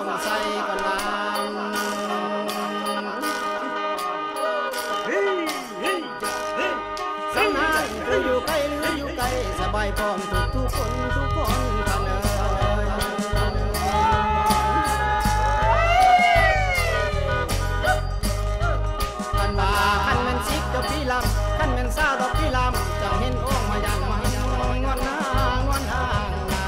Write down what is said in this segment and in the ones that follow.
ต้องใส่ก่อนลามสำนักหรืออยู่ไกลหรืออยู่ไกลสบายพร้อมทุกคนท่านกันว่าขันเป็นซิกดอกพี่ลำขันเป็นซาดอกพี่ลำจังเห็นอ้องมาอย่างมันงอนหน้างอนห่างนา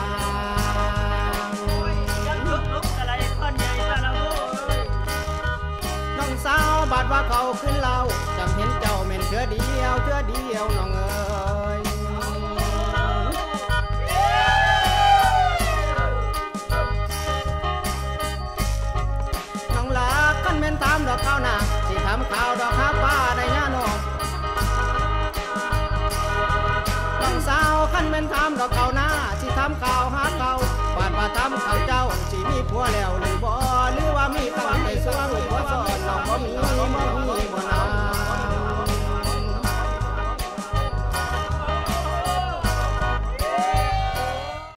น้องสาวบาดว่าเขาขึ้นเราจังเห็นเจ้าเม่นเถื่อเดียวน้องเอ๋ยน้องรักขันเป็นตามดอกข้าวหนาสิทำข่าวดอกข้าป้าได้ย่าน้องน้องสาวขันเป็นตามดอกข้าวหน้าสิทำข่าว